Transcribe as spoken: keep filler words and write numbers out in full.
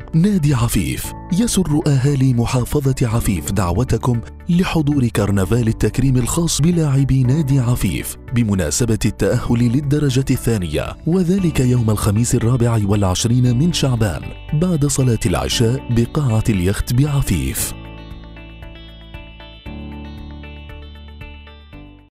نادي عفيف يسر أهالي محافظة عفيف دعوتكم لحضور كرنفال التكريم الخاص بلاعبي نادي عفيف بمناسبة التأهل للدرجة الثانية، وذلك يوم الخميس الرابع والعشرين من شعبان بعد صلاة العشاء بقاعة اليخت بعفيف.